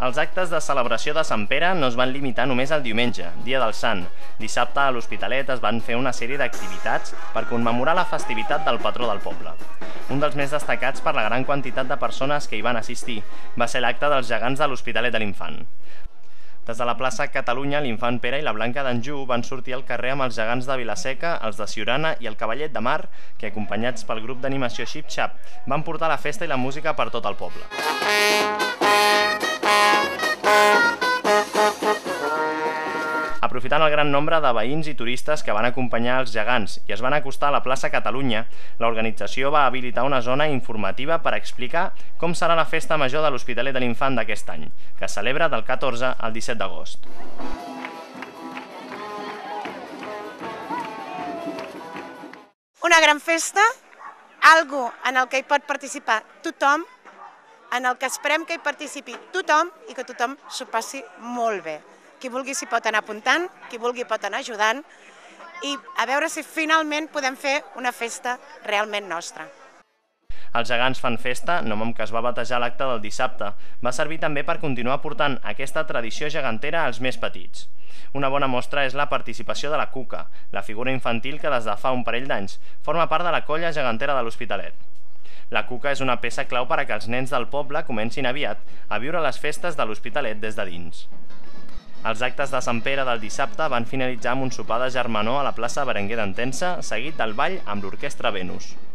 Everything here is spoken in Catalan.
Els actes de celebració de Sant Pere no es van limitar només al diumenge, dia del Sant. Dissabte a l'Hospitalet es van fer una sèrie d'activitats per commemorar la festivitat del patró del poble. Un dels més destacats per la gran quantitat de persones que hi van assistir va ser l'acte dels gegants de l'Hospitalet de l'Infant. Des de la plaça Catalunya, l'Infant Pere i la Blanca d'Anjou van sortir al carrer amb els gegants de Vilaseca, els de Siurana i el Cavallet de Mar, que, acompanyats pel grup d'animació Xip Xap, van portar la festa i la música per tot el poble. Aprofitant el gran nombre de veïns i turistes que van acompanyar els gegants i es van acostar a la plaça Catalunya, l'organització va habilitar una zona informativa per explicar com serà la festa major de l'Hospitalet de l'Infant d'aquest any, que es celebra del 14 al 17 d'agost. Una gran festa, algo en el que hi pot participar tothom, en el que esperem que hi participi tothom i que tothom s'ho passi molt bé. Qui vulgui s'hi pot anar apuntant, qui vulgui pot anar ajudant i a veure si finalment podem fer una festa realment nostra. Els gegants fan festa, nom amb què es va batejar l'acte del dissabte, va servir també per continuar portant aquesta tradició gegantera als més petits. Una bona mostra és la participació de la Cuca, la figura infantil que des de fa un parell d'anys forma part de la colla gegantera de l'Hospitalet. La Cuca és una peça clau per a que els nens del poble comencin aviat a viure les festes de l'Hospitalet des de dins. Els actes de Sant Pere del dissabte van finalitzar amb un sopar de germanor a la plaça Berenguer d'Entença, seguit del ball amb l'Orquestra Venus.